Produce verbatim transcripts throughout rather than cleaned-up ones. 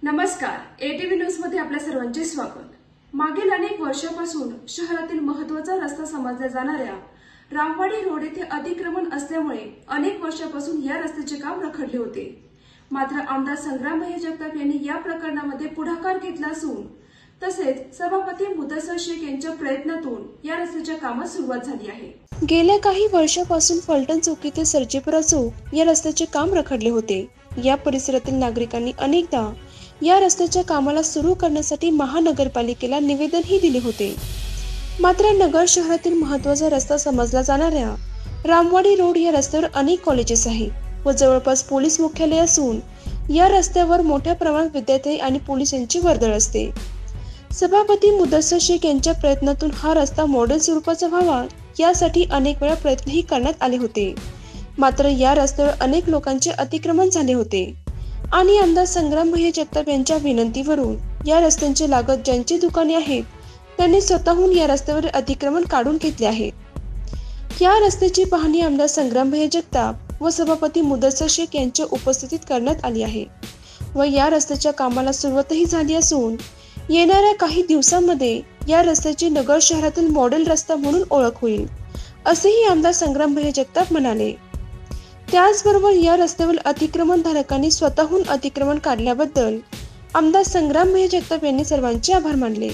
नमस्कार, ATV news मध्ये आपल्या सर्वांचे स्वागत। मागील अनेक वर्षांपासून शहरातील महत्त्वाचा रस्ता समजल्या जाणाऱ्या रामवाडी रोड येथे अतिक्रमण असल्यामुळे अनेक वर्षांपासून या रस्त्याचे काम रखडले होते। मात्र आमदार संग्रामभाई जगताप यांनी या प्रकरणामध्ये पुढाकार घेतला असून तसेच सभापती मुदस्सर शेख यांच्या प्रयत्नातून या रस्त्याच्या कामास सुरुवात झाली आहे। गेल्या काही वर्षांपासून फलटण चौक ते सर्जेपुरा चौक या रस्त्याचे काम रखडले होते। या परिसरातील नागरिकांनी अनेकदा या रस्त्याच्या कामाला सुरू करण्यासाठी महानगरपालिकेला निवेदनही दिले होते। मात्र नगर शहरातील महत्त्वाचा रस्ता समजला जाणाऱ्या रामवाडी रोड या रस्त्यावर अनेक कॉलेजेस आहेत व जवळपास पोलीस मुख्यालय असून या रस्त्यावर मोठ्या प्रमाणात विद्यार्थी आणि पोलिसांची वर्दळ असते। सभापती मुदस्सर शेख यांच्या प्रयत्नातून हा रस्ता मॉडेल स्वरूपाचा व्हावा यासाठी अनेक वेळा प्रयत्नही करण्यात आले होते। मात्र या रस्त्यावर अनेक लोकांचे अतिक्रमण झाले होते आणि आमदार संग्रामभाई जगताप यांच्या विनंतीवरून या रस्त्यांचे लागत ज्यांची दुकाने आहेत त्यांनी स्वतःहून या रस्त्यावर अतिक्रमण काढून घेतले आहे। या रस्त्याची पाहणी आमदार संग्रामभाई जगताप व सभापती मुदस्सर शेख यांच्या उपस्थितीत करण्यात आली आहे व या रस्त्याच्या कामाला सुरुवातही झाली असून येणाऱ्या काही दिवसांमध्ये या रस्त्याची नगर शहरातील मॉडेल रस्ता म्हणून ओळख होईल, असेही आमदार संग्रामभाई जगताप म्हणाले। त्याचबरोबर या रस्त्यावर अतिक्रमण धारकांनी स्वतःहून अतिक्रमण काढल्याबद्दल आमदार संग्रामभाई जगताप यांनी सर्वांचे आभार मानले।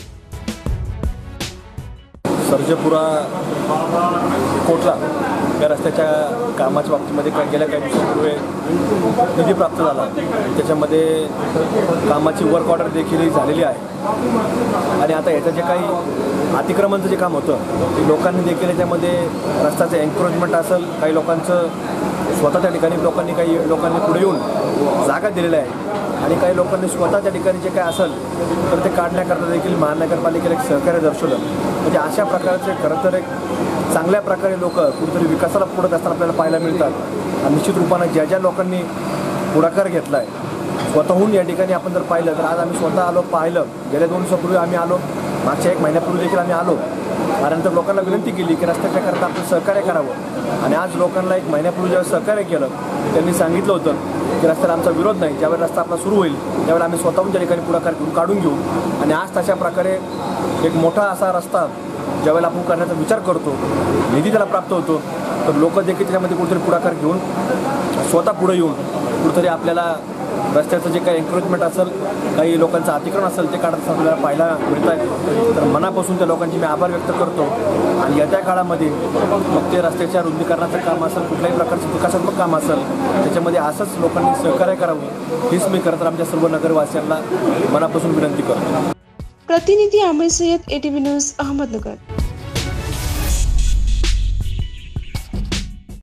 सर्जेपुरा कोटला या रस्त्याच्या कामाच्या बाबतीमध्ये काय गेल्या काही दिवसांपूर्वी निधी प्राप्त झाला, त्याच्यामध्ये कामाची वर्क ऑर्डर देखील झालेली आहे आणि आता याचं जे काही अतिक्रमणचं जे काम होतं ते लोकांनी देखील याच्यामध्ये रस्त्याचं एन्क्रोचमेंट असेल, काही लोकांचं स्वतःच्या ठिकाणी लोकांनी काही लोकांनी पुढे येऊन जागा दिलेल्या आहे आणि काही लोकांनी स्वतःच्या ठिकाणी जे काय असेल तर ते काढण्याकरता देखील महानगरपालिकेला एक सहकार्य दर्शवलं। म्हणजे अशा प्रकारचे खरं तर एक चांगल्या प्रकारे लोक कुठेतरी विकासाला पुढत असताना आपल्याला पाहायला मिळतात आणि निश्चित रूपानं ज्या ज्या लोकांनी पुढाकार घेतला आहे स्वतःहून या ठिकाणी आपण जर पाहिलं तर आज आम्ही स्वतः आलो पाहिलं, गेल्या दोन दिवसापूर्वी आम्ही आलो, मागच्या एक महिन्यापूर्वी देखील आम्ही आलो त्यानंतर लोकांना विनंती केली की रस्त्याच्या करता आपण सहकार्य करावं आणि आज लोकांना एक महिन्यापूर्वी ज्यावेळेस सहकार्य केलं त्यांनी सांगितलं होतं की रस्त्याला आमचा विरोध नाही, ज्यावेळेस रस्ता आपला सुरू होईल त्यावेळेला आम्ही स्वतःहून त्या ठिकाणी पुढाकार घेऊन काढून घेऊ आणि आज तशा प्रकारे एक मोठा असा रस्ता ज्यावेळेला आपण करण्याचा विचार करतो, निधी त्याला प्राप्त होतो तर लोक देखील त्याच्यामध्ये कुठेतरी पुढाकार घेऊन स्वतः पुढे येऊन कुठेतरी आपल्याला रस्त्याचं जे काही एन्क्रोचमेंट असेल, काही लोकांचं अतिक्रमण असेल ते काढत आपल्याला पाहायला मिळत आहे। तर मनापासून त्या लोकांची मी आभार व्यक्त करतो आणि येत्या काळामध्ये मग ते रस्त्याच्या रुंदीकरणाचं काम असेल, कुठल्याही प्रकारचं विकासात्मक काम असेल त्याच्यामध्ये असंच लोकांनी सहकार्य करावं हीच मी खरं तर आमच्या सर्व नगरवासियांना मनापासून विनंती करतो। प्रतिनिधी आमिर सय्यद, एटीव्ही न्यूज, अहमदनगर।